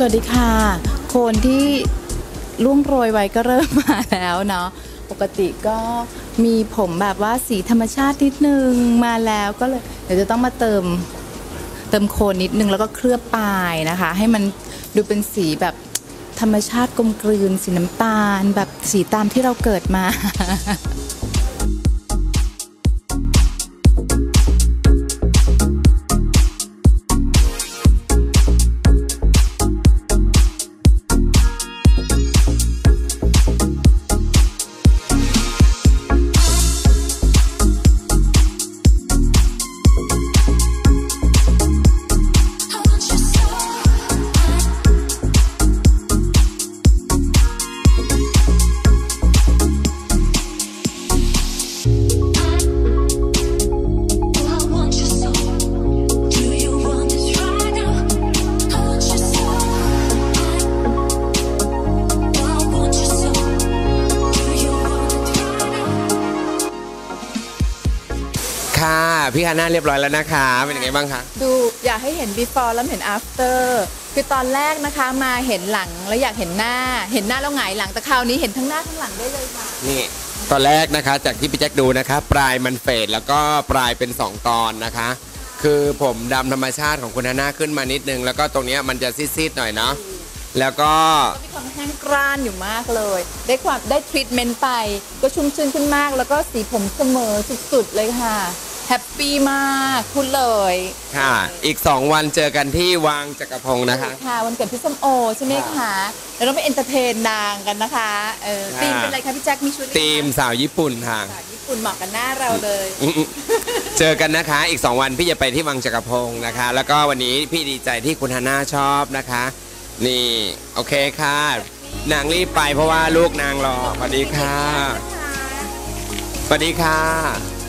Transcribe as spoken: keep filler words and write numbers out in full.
วัสดีค่ะโคนที่ร่วงโรยไว้ก็เริ่มมาแล้วเนาะปกติก็มีผมแบบว่าสีธรรมชาตินิดนึงมาแล้วก็เลยเดี๋ยวจะต้องมาเติมเติมโคนนิดนึงแล้วก็เคลือบปลายนะคะให้มันดูเป็นสีแบบธรรมชาติกลมกลืนสีน้ำตาลแบบสีตามที่เราเกิดมาพี่ฮาน่าเรียบร้อยแล้วนะคะเป็นยังไงบ้างคะดูอยากให้เห็น before แล้วเห็น after คือตอนแรกนะคะมาเห็นหลังแล้วอยากเห็นหน้าเห็นหน้าแล้วหงายหลังแต่คราวนี้เห็นทั้งหน้าทั้งหลังได้เลยค่ะนี่ตอนแรกนะคะจากที่พี่แจ็คดูนะคะปลายมันเฟดแล้วก็ปลายเป็นสองตอนนะคะคือผมดำธรรมชาติของคุณฮาน่าขึ้นมานิดนึงแล้วก็ตรงนี้มันจะซีดๆหน่อยเนาะแล้วก็มีความแห้งกร้านอยู่มากเลยได้ความได้ทรีทเมนต์ไปก็ชุ่มชื้นขึ้นมากแล้วก็สีผมเสมอสุดๆเลยค่ะแฮปปี้มากพูดเลยค่ะอีกสองวันเจอกันที่วังจักรพงศ์นะคะค่ะวันเกิดพี่ส้มโอใช่ไหมคะแล้วต้องไปเอนเตอร์เทนนางกันนะคะเออธีมเป็นอะไรคะพี่แจ็คมีชุดธีมสาวญี่ปุ่นค่ะสาวญี่ปุ่นเหมาะกันหน้าเราเลยเจอกันนะคะอีกสองวันพี่จะไปที่วังจักรพงศ์นะคะแล้วก็วันนี้พี่ดีใจที่คุณฮาน่าชอบนะคะนี่โอเคค่ะนางรีบไปเพราะว่าลูกนางรอสวัสดีค่ะสวัสดีค่ะ